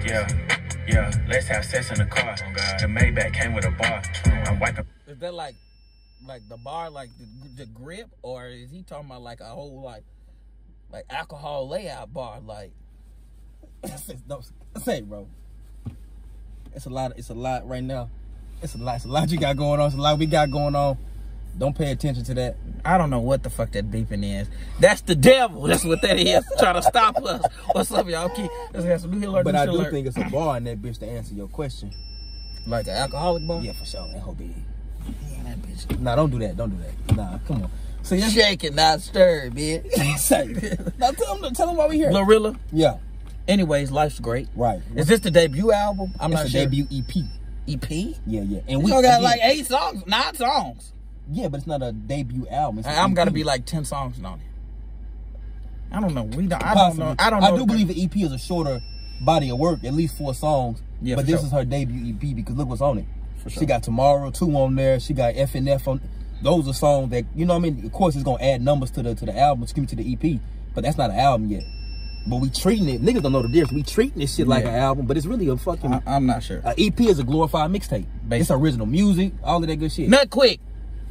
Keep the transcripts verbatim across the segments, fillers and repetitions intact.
Yeah, yeah, let's have sex in the car. Oh God, the Maybach came with a bar. I'm wiping. Is that like, like the bar, like the, the grip, or is he talking about like a whole like, like alcohol layout bar? Like, no, say, bro. It's a lot. It's a lot right now. It's a lot. It's a lot you got going on. It's a lot we got going on. Don't pay attention to that. I don't know what the fuck that beeping is. That's the devil. That's what that is. Trying to stop us. What's up, y'all? Keep, let's have some new alert. But I do alert. think it's a bar in that bitch to answer your question. Like an alcoholic bar? Yeah, for sure. That whole big. Yeah, that bitch. Nah, don't do that. Don't do that. Nah, come on. So you shake it, not stir, bitch. Now tell them, tell them why we here. GloRilla? Yeah. Anyways, life's great. Right. Is this the debut album? I'm it's not a sure. debut E P. E P? Yeah, yeah. And we got again, like eight songs, nine songs. Yeah, but it's not a debut album. It's I'm E P. gotta be like ten songs on it. I don't know. We don't. I Possibly. don't know. I don't know. I do believe the E P is a shorter body of work, at least four songs. Yeah, but this sure. is her debut E P because look what's on it. For sure. She got Tomorrow two on there. She got F and F on. Those are songs that you know what I mean. Of course, it's gonna add numbers to the to the album, excuse me, to the E P. But that's not an album yet. But we treating it. Niggas don't know the difference. We treating this shit like yeah. an album, but it's really a fucking. I, I'm not sure. An E P is a glorified mixtape. It's original music, all of that good shit. Not quick.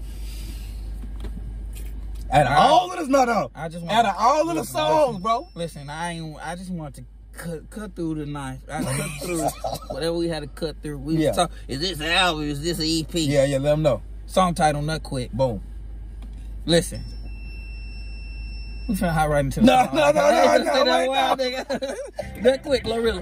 Out of I, all of this, no, no. I just want out of all to, of the listen, songs, listen, bro. Listen, I ain't. I just want to cut cut through the knife. I cut through whatever we had to cut through. We yeah. talk. Is this an album? Is this an E P? Yeah, yeah. Let them know. Song title, Not Quick. Boom. Listen. We finna hop right into the No, song. no, no, no, no, no, wild, nigga. Not Quick, GloRilla.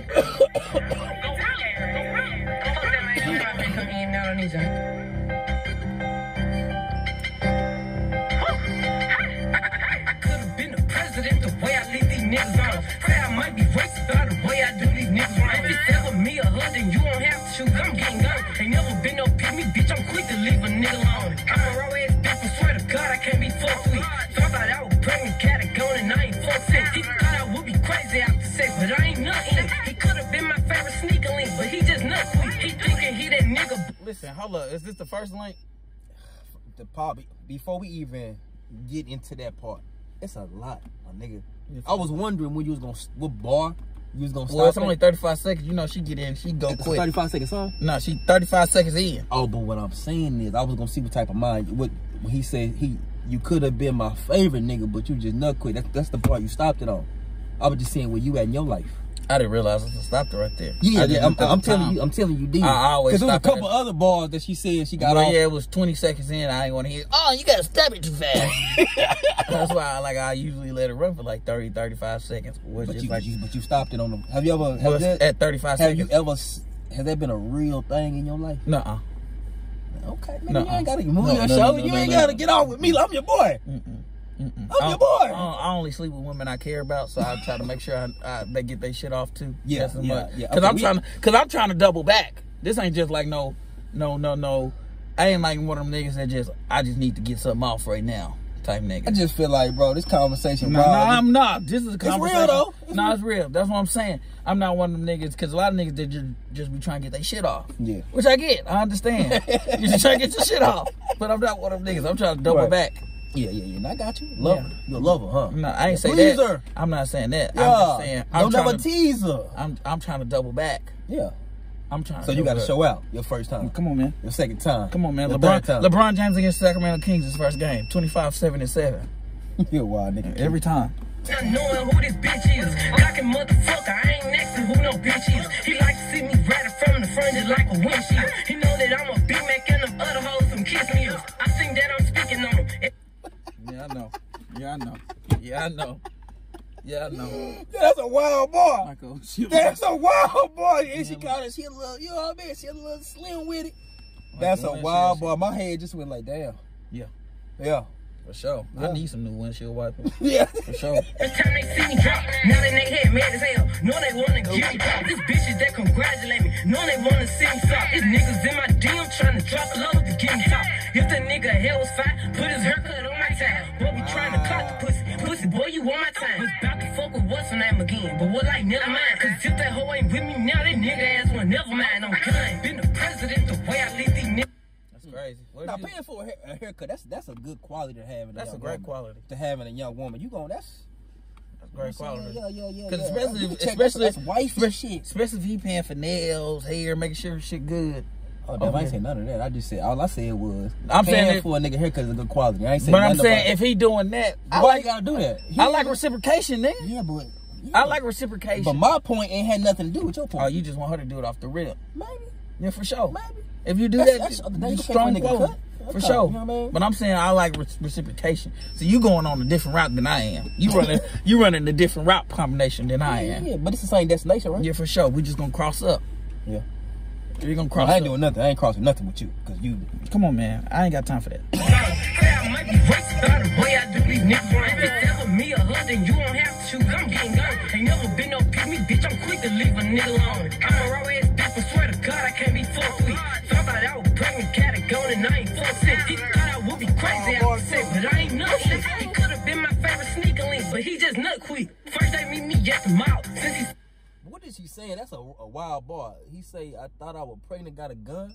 Niggas on. Say I might be racist by the way I do these niggas wrong. If it's ever me or her, then you won't have to shoot. I'm getting gone. Ain't never been no pick me, bitch. I'm quick to leave a nigga alone. I'm a raw ass bitch, I swear to God, I can't be fucked with. Thought that I was pregnant, cat a gun, and I ain't fucked sick. He thought I would be crazy after sex, but I ain't nothing. He could have been my favorite sneaker link, but he just not quick. He thinking he that nigga. Listen, hold up. Is this the first link? The part, before we even get into that part, it's a lot, my nigga. I was wondering when you was gonna what bar you was gonna stop. Well, it's at. only thirty-five seconds. You know, she get in, she go it's quick. A thirty-five second song? No, she thirty-five seconds in. Oh, but what I'm saying is, I was gonna see what type of mind. What when he said he, you could have been my favorite nigga, but you just nut quick. That's that's the part you stopped it on. I was just saying where you at in your life. I didn't realize I stopped it right there. Yeah, yeah. I'm, I'm telling you, I'm telling you, did. I always because there was a couple it. other bars that she said she got well, off. Yeah, it was twenty seconds in. I ain't want to hear. Oh, you gotta stop it too fast. That's why, I, like, I usually let it run for like thirty, thirty-five seconds. Which but, is you, like, you, but you stopped it on them. Have you ever? Have well, that, at thirty-five have seconds. you ever? Has that been a real thing in your life? Nuh-uh. Okay, man, Nuh-uh. you ain't gotta move no, your no, show. No, no, you no, ain't no, gotta no. get off with me. I'm your boy. Mm-mm. Mm-mm. I'm I, your boy. I, I only sleep with women I care about, so I try to make sure I, I, they get their shit off too. Yeah, Just as yeah, much. yeah. Cause Okay, I'm we, trying to, cause I'm trying to double back. This ain't just like no, no, no, no. I ain't like one of them niggas that just I just need to get something off right now type nigga. I just feel like, bro, this conversation. No, bro, no, I'm not. This is a conversation. It's real though. It's no, real. it's real. That's what I'm saying. I'm not one of them niggas because a lot of niggas that just just be trying to get their shit off. Yeah. Which I get. I understand. You just trying to get your shit off. But I'm not one of them niggas. I'm trying to double right. back. Yeah, yeah, yeah. And I got you. Love Yeah. her. You're a lover, huh? No, I ain't say Please that. her. I'm not saying that. Yeah. I'm just saying. I'm Don't trying never to, tease her. I'm I'm trying to double back. Yeah. I'm trying. So to you got to back. show out your first time. Come on, man. Your second time. Come on, man. Your LeBron third time. LeBron James against Sacramento Kings his first game. twenty-five, seven, and seven. You're a wild nigga. Every time. Not knowing who this bitch is. Cocking motherfucker, I ain't next to who no bitch is. He like to see me rattle from the front just like a windshield. He know that I'm a Big Mac and them other hoes some kiss meals. I think that I'm speaking on him. Yeah, I know. Yeah, I know. Yeah, I know. Yeah, I know. That's a wild boy. Michael, she That's a wild boy. And Yeah, she man. got it. She a little, you know what I mean? She a little slim with it. That's a wild boy. My head just went like, damn. Yeah. Yeah. For sure. Yeah. I need some new windshield wipers. Yeah. For sure. Every time they see me drop, now they they head mad as hell. Know they wanna get me pop. This bitches that congratulate me, know they wanna see me stop. These niggas in my D M trying to drop a load to get me top. If the nigga hell was fine, put his haircut on my time. But we trying to cut the pussy. Pussy boy, you want my time. Was about to fuck with what's her name again, but what like never mind. Cause if that hoe ain't with me now, that nigga ass one never mind. I'm gun. Been the president the way I leave these niggas. Crazy. What Now you, paying for a, hair, a haircut, that's that's a good quality to have. In a that's young a great woman. quality. To have in a young woman. You going that's That's great quality. Yeah, yeah, yeah. Because yeah. especially, You if, check especially, that's wifey shit. especially if he paying for nails, hair, making sure shit good. Oh, damn, I ain't say none of that. I just said all I said was I'm saying that, for a nigga haircut is a good quality. I ain't saying but I'm nothing saying about if he doing that, I why like you gotta do that? He I like reciprocation, nigga. Yeah, but yeah. I like reciprocation. But my point ain't had nothing to do with your point. Oh, you just want her to do it off the rip? Maybe. Yeah, for sure. Maybe. If you do That's- that, that's- you that's strong okay for a nigga quality. cut. For That's sure. all, you know what I mean? But I'm saying I like re reciprocation. So you going on a different route than I am. You running you running a different route combination than I Yeah, am. yeah, but it's the same destination, right? Yeah, for sure. We just gonna cross up. Yeah. We're gonna cross I ain't up. doing nothing. I ain't crossing nothing with you. Cause you Come on, man. I ain't got time for that. I might be racist by the way I do these niggas. If it's ever me or her, then you won't have to choose. I'm getting gone. Ain't never been no pick me, bitch. I'm quick to leave a nigga alone. I'm a raw ass bitch, but swear to God, I can't be fucked with. Thought that I was pregnant, cat it gone, and I ain't fucked with. He thought I would be crazy after sex, but I ain't nothing. He could have been my favorite sneaker link, but he just nut quick. First they meet me at the mall. Since he what is he saying? That's a, a wild boy. He say, I thought I was pregnant, got a gun.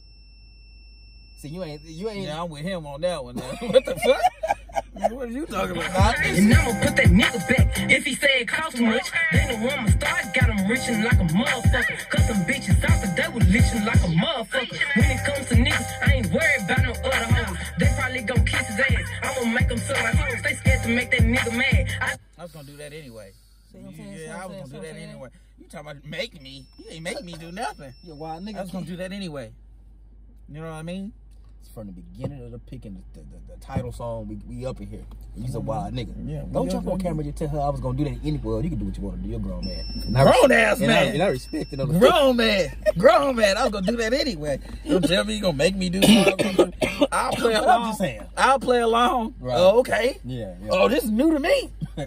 See, you ain't, you ain't. Yeah, I'm with him on that one. Now. What the fuck? Man, what are you talking about? and I'ma put that nigga back. If he say it cost too much, then the woman start got him reaching like a motherfucker. Cause some bitches out there, they was leeching like a motherfucker. When it comes to niggas, I ain't worried about no other hoes. They probably gon' kiss his ass. I'ma make them suck like hoes. They scared to make that nigga mad. I, I was gonna do that anyway. See what I'm saying? See Yeah, what I I'm was saying? gonna See do what that I'm saying? anyway. You talking about make me? You ain't make me do nothing. You a wild nigga. I was gonna do that anyway. You know what I mean? It's from the beginning of the picking the, the, the, the title song. We, we up in here. He's a wild nigga. Yeah, Don't we jump up on in camera and tell her I was gonna do that anywhere. You can do what you want to do. You're a grown man. And I Grown res- ass and I, man. and I respect it. On the Grown man. Grown man. I was gonna do that anyway. You don't tell me you gonna make me do something. I'll play But along. I'm just saying. I'll play along. Right. Oh, okay. Yeah. yeah. Oh, this is new to me.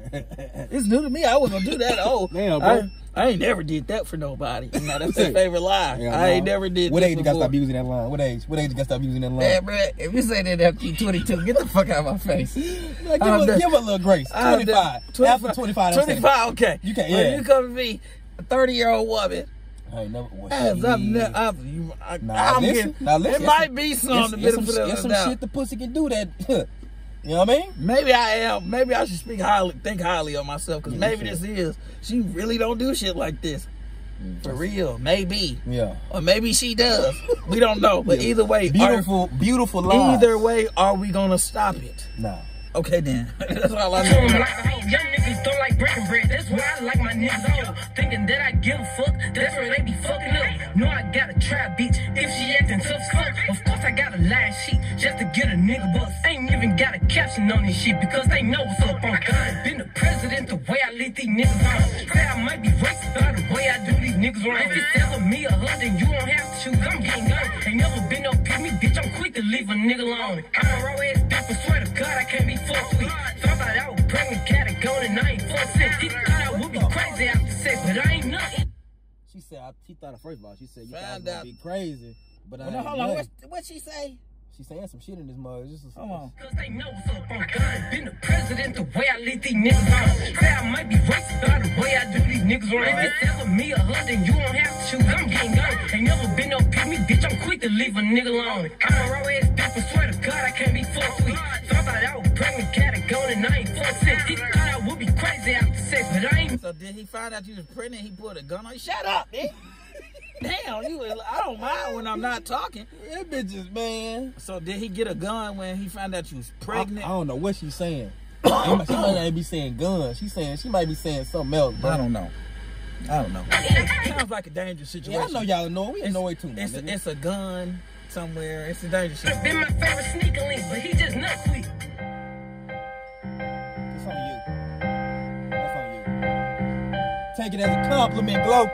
It's new to me. I wasn't gonna do that. Oh, Damn, bro. I, I ain't never did that for nobody. Now, that's their favorite lie. Yeah, I ain't no. never did What this age you gotta before. stop using that line? What age? What age you gotta stop using that line? Man, bro, if you say that after you twenty-two, get the fuck out of my face. Like, give, I'm her, done. give her a little grace. I'm twenty-five. done. After twenty-five. don't say- twenty-five, okay. You can't, When yeah. you come to me, a thirty-year-old woman, I ain't never. Well, I've, shit. I've, ne- I've, you, I, Nah, I'm listen. getting, Now, listen. it It's might some- be some the It's, it's benefit some, of it's the some doubt. shit the pussy can do that. You know what I mean? Maybe I am. Maybe I should speak highly, think highly of myself, because Yeah, maybe you this is. She really don't do shit like this. For real, maybe. Yeah. Or maybe she does. We don't know. But Yeah. either way, Beautiful, beautiful are, lies. either way, are we gonna stop it? Nah. Okay then. That's all I told him know. like a hoe. Young niggas don't like breaking bread. That's why I like my niggas old. Thinking that I give a fuck. That's where they be fucking up. No, I got a trap bitch. If she acting tough as fuck, of course I got a lie sheet just to get a nigga bust. Ain't even got a caption on this shit because they know what's up on God. Been the president the way I lead these niggas on. Say I might be racist by the way I do these niggas wrong. If it's ever me or her, then you won't have to choose. I'm getting gone. Ain't never been no pick me, bitch. I'm quick to leave a nigga alone. I'm a raw ass bitch, but swear to God I can't be fucked with. Thought that I was pregnant, cat it gone, and I ain't fucked since. He thought I would be crazy after sex, but I ain't nothing. She said, I, she thought, first of all, she said, you thought I was Found gonna out. be crazy. But I Well, no, ain't hold on. nothing. What what she say? She's saying some shit in this mug. It's just a, Hold on. Cause they know what's up on God. Been the president the way I lead these niggas on. Say I might be racist by the way I do these niggas wrong. If it's ever me or her, then you won't have to choose. I'm getting gone. Ain't never been no pick me, bitch. I'm quick to leave a nigga alone. I'm a raw ass bitch, but swear to God I can't be fucked with. Thought that I was pregnant, cat it gone, and I ain't fucked since. He thought I would be crazy after sex, but I ain't. So did he find out you was pregnant? He put a gun on you? Shut up, man. Damn, you. I don't mind when I'm not talking. that bitches, man. So did he get a gun when he found out you was I, pregnant? I don't know what she's saying. she might not be saying guns. She's saying she might be saying something else, bro. I don't know. I don't know. Sounds like a dangerous situation. Yeah, I know y'all know. We know it too. It's, nigga. it's a gun somewhere. It's a dangerous situation. Been my favorite sneaker link, but he just nut quick. It's on you. That's on you. Take it as a compliment, Glo.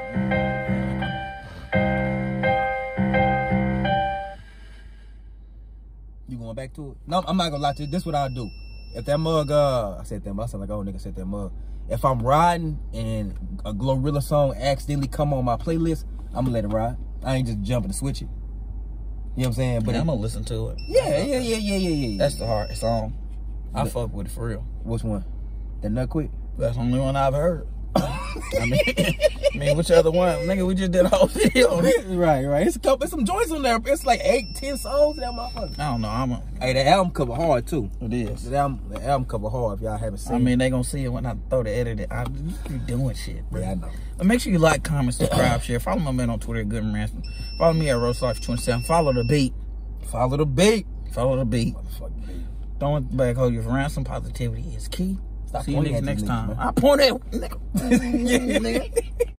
You going back to it? No, I'm not gonna lie to you. This is what I'll do. If that mug, uh, I said that mug, I sound like, oh, nigga said that mug. If I'm riding and a GloRilla song accidentally come on my playlist, I'm gonna let it ride. I ain't just jumping to switch it. You know what I'm saying? But Yeah, it- I'm gonna listen to it. yeah, yeah, yeah, yeah, yeah, yeah. That's the hard song. I The- fuck with it for real. Which one? That Nut Quick? That's the only one I've heard. I mean, I mean, which other one? Nigga, we just did a whole video on it. Right, right. It's a couple, it's some joints on there. It's like eight, ten songs in that motherfucker. I don't know. I'm a, Hey, the album cover hard too. it is. The album, the album cover hard. If y'all haven't seen. I mean, they gonna see it when I throw the edit. I you keep doing shit, bro. Yeah, I know. But make sure you like, comment, subscribe, share. Follow my man on Twitter, Good Ransom. Follow me at Rose Life twenty-seven. Follow the beat. Follow the beat. Follow the beat. Motherfucking beat. Throwing back hold you for ransom. Positivity is key. Stop See you pointing niggas at next these time. niggas, man. I point at nigga. Nigga.